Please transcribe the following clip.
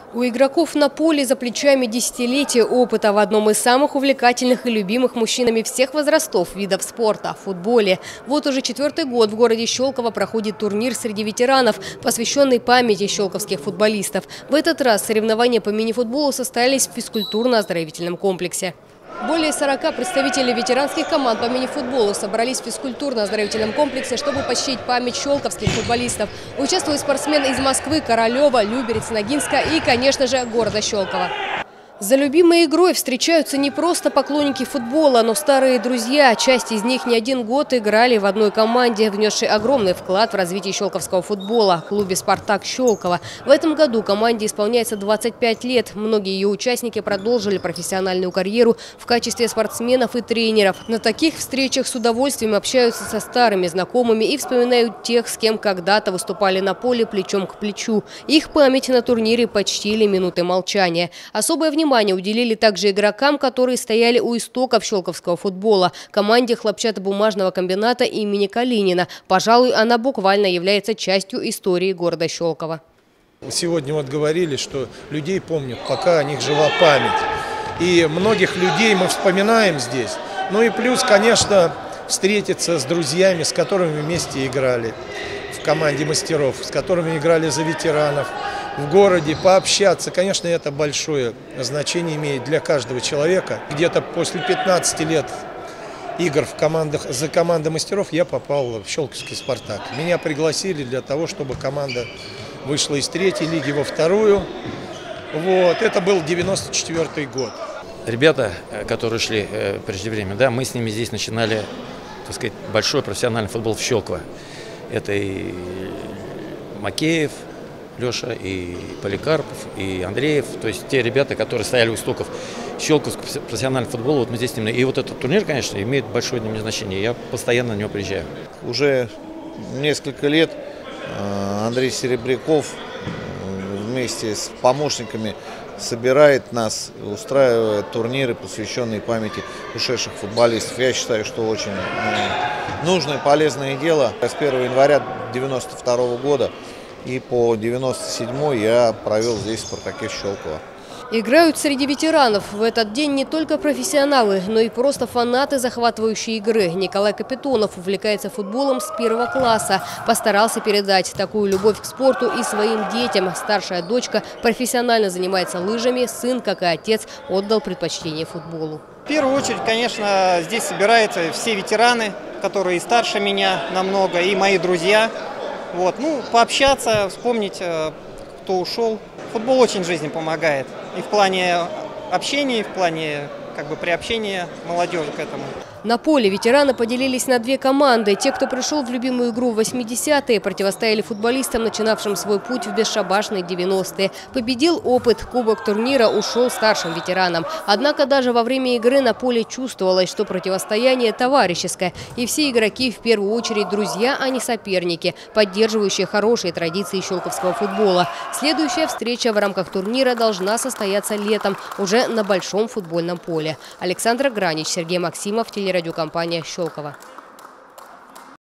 У игроков на поле за плечами десятилетия опыта в одном из самых увлекательных и любимых мужчинами всех возрастов видов спорта – футболе. Вот уже 4-й год в городе Щелково проходит турнир среди ветеранов, посвященный памяти щелковских футболистов. В этот раз соревнования по мини-футболу состоялись в физкультурно-оздоровительном комплексе. Более 40 представителей ветеранских команд по мини-футболу собрались в физкультурно-оздоровительном комплексе, чтобы почтить память щелковских футболистов. Участвуют спортсмены из Москвы, Королева, Люберец, Ногинска и, конечно же, города Щелково. За любимой игрой встречаются не просто поклонники футбола, но старые друзья. Часть из них не один год играли в одной команде, внесшей огромный вклад в развитие щелковского футбола – клубе «Спартак» Щелково. В этом году команде исполняется 25 лет. Многие ее участники продолжили профессиональную карьеру в качестве спортсменов и тренеров. На таких встречах с удовольствием общаются со старыми знакомыми и вспоминают тех, с кем когда-то выступали на поле плечом к плечу. Их память на турнире почтили минутой молчания. Особое внимание уделили также игрокам, которые стояли у истоков щелковского футбола – команде хлопчатобумажного комбината имени Калинина. Пожалуй, она буквально является частью истории города Щелково. Сегодня вот говорили, что людей помнят, пока о них жива память. И многих людей мы вспоминаем здесь. Ну и плюс, конечно, встретиться с друзьями, с которыми вместе играли в команде мастеров, с которыми играли за ветеранов. В городе пообщаться, конечно, это большое значение имеет для каждого человека. Где-то после 15 лет игр за командой мастеров я попал в щелковский «Спартак». Меня пригласили для того, чтобы команда вышла из 3-й лиги во 2-ю. Вот. Это был 94-й год. Ребята, которые шли преждевременно, да, мы с ними здесь начинали, так сказать, большой профессиональный футбол в Щелково. Это и Макеев Леша, и Поликарпов, и Андреев, то есть те ребята, которые стояли у истоков щелковского профессионального футбола, вот мы здесь с ними. И вот этот турнир, конечно, имеет большое для меня значение, я постоянно на него приезжаю. Уже несколько лет Андрей Серебряков вместе с помощниками собирает нас, устраивает турниры, посвященные памяти ушедших футболистов. Я считаю, что очень нужное, полезное дело. С 1 января 1992 года и по 97-й я провел здесь в «Спартаке» Щелково. Играют среди ветеранов в этот день не только профессионалы, но и просто фанаты захватывающей игры. Николай Капитонов увлекается футболом с 1 класса. Постарался передать такую любовь к спорту и своим детям. Старшая дочка профессионально занимается лыжами, сын, как и отец, отдал предпочтение футболу. В первую очередь, конечно, здесь собираются все ветераны, которые и старше меня намного, и мои друзья. Вот, ну, пообщаться, вспомнить, кто ушел. Футбол очень жизни помогает. И в плане общения, и в плане приобщения молодежи к этому. На поле ветераны поделились на две команды. Те, кто пришел в любимую игру в 80-е, противостояли футболистам, начинавшим свой путь в бесшабашные 90-е. Победил опыт. Кубок турнира ушел старшим ветеранам. Однако даже во время игры на поле чувствовалось, что противостояние товарищеское. И все игроки в первую очередь друзья, а не соперники, поддерживающие хорошие традиции щелковского футбола. Следующая встреча в рамках турнира должна состояться летом, уже на большом футбольном поле. Александра Гранич, Сергей Максимов, телерадиокомпания «Щелково».